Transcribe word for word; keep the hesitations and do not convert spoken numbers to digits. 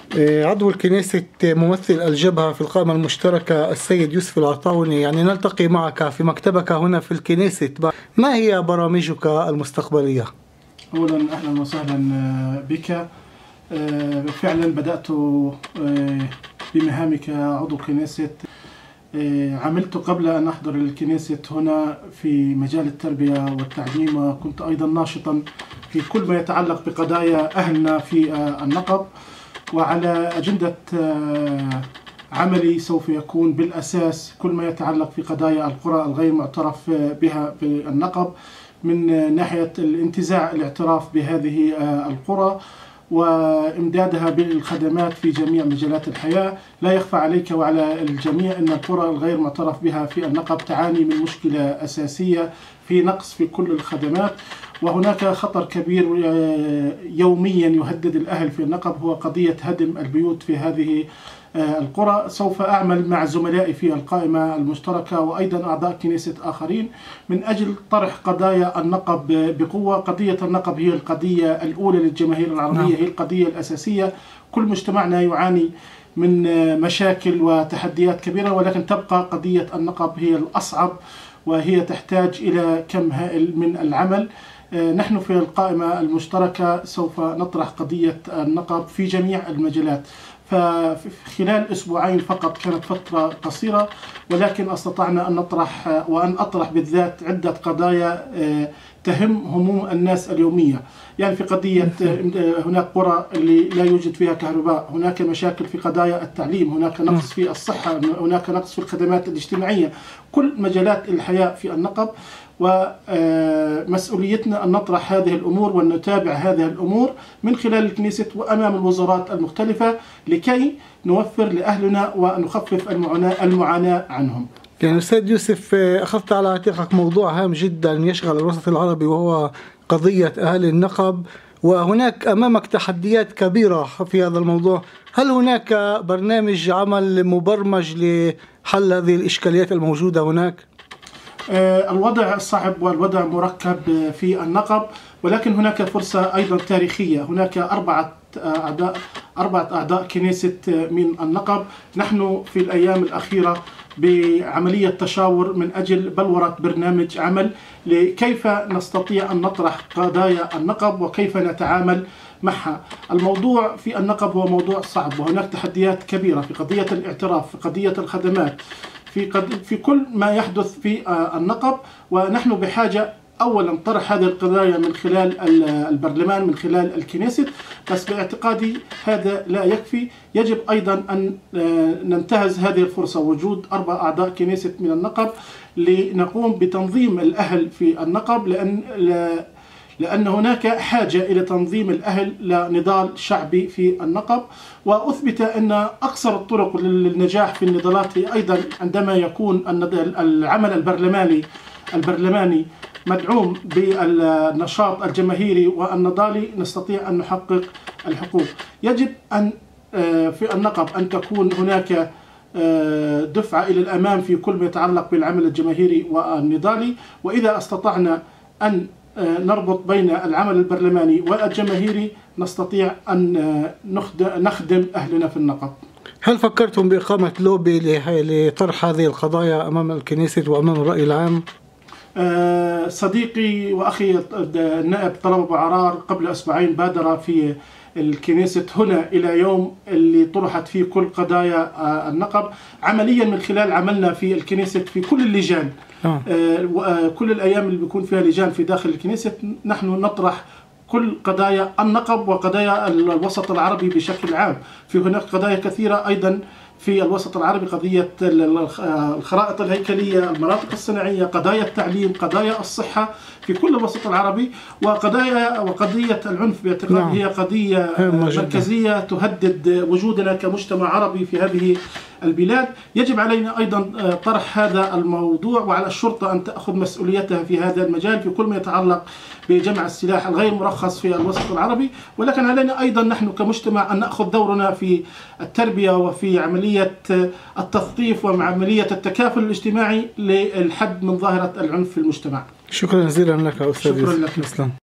عضو الكنيسة ممثل الجبهة في القائمة المشتركة السيد يوسف العطاوني، يعني نلتقي معك في مكتبك هنا في الكنيسة. ما هي برامجك المستقبلية؟ أولا أهلا وسهلا بك. فعلا بدأت بمهامي كعضو كنيسة. عملت قبل أن أحضر الكنيسة هنا في مجال التربية والتعليم، وكنت أيضا ناشطا في كل ما يتعلق بقضايا أهلنا في النقب. وعلى أجندة عملي سوف يكون بالأساس كل ما يتعلق في قضايا القرى الغير معترف بها في النقب، من ناحية الانتزاع الاعتراف بهذه القرى وإمدادها بالخدمات في جميع مجالات الحياة. لا يخفى عليك وعلى الجميع أن القرى الغير معترف بها في النقب تعاني من مشكلة أساسية في نقص في كل الخدمات، وهناك خطر كبير يوميا يهدد الأهل في النقب، هو قضية هدم البيوت في هذه القرى. سوف أعمل مع زملائي في القائمة المشتركة وأيضا أعضاء كنيسة آخرين من أجل طرح قضايا النقب بقوة. قضية النقب هي القضية الأولى للجماهير العربية، هي القضية الأساسية. كل مجتمعنا يعاني من مشاكل وتحديات كبيرة، ولكن تبقى قضية النقب هي الأصعب، وهي تحتاج إلى كم هائل من العمل. نحن في القائمة المشتركة سوف نطرح قضية النقب في جميع المجالات. فخلال أسبوعين فقط كانت فترة قصيرة، ولكن استطعنا أن نطرح وأن أطرح بالذات عدة قضايا تهم هموم الناس اليومية. يعني في قضية هناك قرى اللي لا يوجد فيها كهرباء، هناك مشاكل في قضايا التعليم، هناك نقص في الصحة، هناك نقص في الخدمات الاجتماعية، كل مجالات الحياة في النقب. ومسؤوليتنا أن نطرح هذه الأمور وأن نتابع هذه الأمور من خلال الكنيسة وأمام الوزارات المختلفة لكي نوفر لأهلنا ونخفف المعاناة عنهم. يعني أستاذ يوسف، أخذت على عاتقك موضوع هام جدا يشغل الوسط العربي، وهو قضية أهل النقب، وهناك أمامك تحديات كبيرة في هذا الموضوع. هل هناك برنامج عمل مبرمج لحل هذه الإشكاليات الموجودة هناك؟ الوضع صعب والوضع مركب في النقب، ولكن هناك فرصة أيضا تاريخية. هناك أربعة أعضاء أربعة أعضاء كنيسة من النقب. نحن في الأيام الأخيرة بعملية تشاور من أجل بلورة برنامج عمل لكيف نستطيع أن نطرح قضايا النقب وكيف نتعامل معها. الموضوع في النقب هو موضوع صعب، وهناك تحديات كبيرة في قضية الاعتراف، في قضية الخدمات، في قد... في كل ما يحدث في النقب. ونحن بحاجة أولا طرح هذه القضايا من خلال البرلمان، من خلال الكنيسة، بس باعتقادي هذا لا يكفي. يجب أيضا أن ننتهز هذه الفرصة، وجود أربع أعضاء كنيسة من النقب، لنقوم بتنظيم الأهل في النقب، لأن لأن هناك حاجة إلى تنظيم الأهل لنضال شعبي في النقب. وأثبت أن أقصر الطرق للنجاح في النضالات هي أيضا عندما يكون العمل البرلماني البرلماني مدعوم بالنشاط الجماهيري والنضالي، نستطيع أن نحقق الحقوق. يجب أن في النقب أن تكون هناك دفعة إلى الأمام في كل ما يتعلق بالعمل الجماهيري والنضالي، وإذا استطعنا أن نربط بين العمل البرلماني والجماهيري نستطيع أن نخدم أهلنا في النقب. هل فكرتم بإقامة لوبي لطرح هذه القضايا أمام الكنيسة وأمام الرأي العام؟ صديقي وأخي النائب طلب أبو عرار قبل أسبوعين بادر في الكنيسة هنا إلى يوم اللي طرحت فيه كل قضايا النقب، عمليا من خلال عملنا في الكنيسة في كل اللجان. آه. كل الأيام اللي بيكون فيها لجان في داخل الكنيسة نحن نطرح كل قضايا النقب وقضايا الوسط العربي بشكل عام. في هناك قضايا كثيرة أيضا في الوسط العربي، قضية الخرائط الهيكلية، المناطق الصناعية، قضايا التعليم، قضايا الصحة في كل الوسط العربي، وقضايا وقضية العنف باعتقاد نعم. هي قضية مركزية تهدد وجودنا كمجتمع عربي في هذه البلاد. يجب علينا أيضا طرح هذا الموضوع، وعلى الشرطة أن تأخذ مسؤوليتها في هذا المجال في كل ما يتعلق بجمع السلاح الغير مرخص في الوسط العربي. ولكن علينا أيضا نحن كمجتمع أن نأخذ دورنا في التربية وفي عملية التثقيف وعملية التكافل الاجتماعي للحد من ظاهرة العنف في المجتمع. شكرا جزيلا لك أستاذ. شكرا لك.